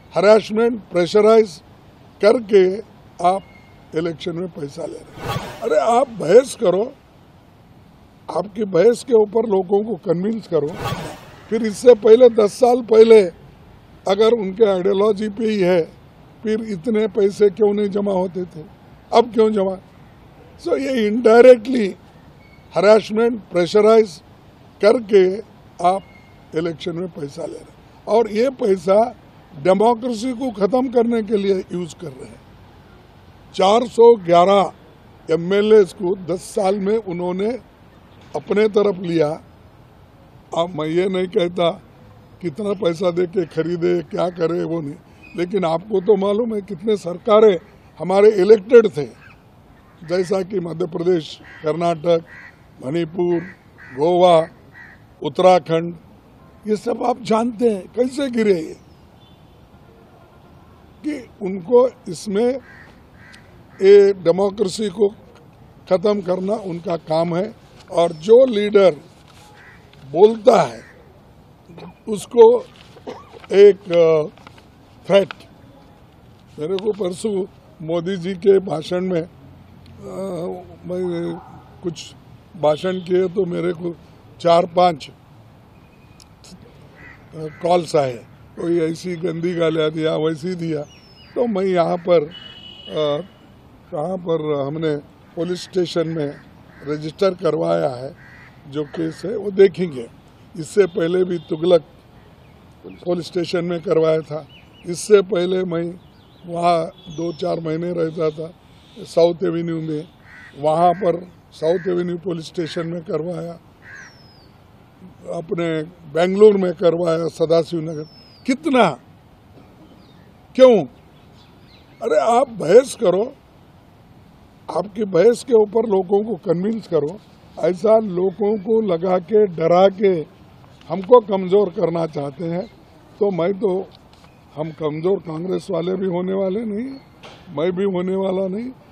Harassment pressurise करके आप election में पैसा ले रहे हैं। अरे आप बहस करो, आपकी बहस के ऊपर लोगों को कन्विंस करो। फिर इससे पहले 10 साल पहले अगर उनके आइडियोलॉजी पे ही है, फिर इतने पैसे क्यों नहीं जमा होते थे, अब क्यों जमा? सो ये इनडायरेक्टली हरासमेंट प्रेशराइज करके आप इलेक्शन में पैसा ले रहे हैं और ये पैसा डेमोक्रेसी को खत्म करने के लिए यूज कर रहे हैं। 411 एमएलएस को 10 साल में उन्होंने अपने तरफ लिया। अब मैं ये नहीं कहता कितना पैसा दे के खरीदे, क्या करे, वो नहीं, लेकिन आपको तो मालूम है कितने सरकारें हमारे इलेक्टेड थे, जैसा कि मध्य प्रदेश, कर्नाटक, मणिपुर, गोवा, उत्तराखंड, ये सब आप जानते हैं कैसे गिरे ये, कि उनको इसमें ये डेमोक्रेसी को खत्म करना उनका काम है। और जो लीडर बोलता है उसको एक थ्रेट, मेरे को परसों मोदी जी के भाषण में मैं कुछ भाषण किए तो मेरे को 4-5 कॉल्स आए, कोई ऐसी गंदी गालियाँ दिया, वैसी दिया। तो मैं यहाँ पर कहाँ पर हमने पुलिस स्टेशन में रजिस्टर करवाया है, जो केस है वो देखेंगे। इससे पहले भी तुगलक पुलिस स्टेशन में करवाया था, इससे पहले मैं वहाँ 2-4 महीने रहता था साउथ एवेन्यू में, वहाँ पर साउथ एवेन्यू पुलिस स्टेशन में करवाया, अपने बेंगलुरु में करवाया, सदाशिव नगर। कितना, क्यों? अरे आप बहस करो, आपकी बहस के ऊपर लोगों को कन्विंस करो। ऐसा लोगों को लगा के, डरा के हमको कमज़ोर करना चाहते हैं, तो हम कमज़ोर कांग्रेस वाले भी होने वाले नहीं, मैं भी होने वाला नहीं।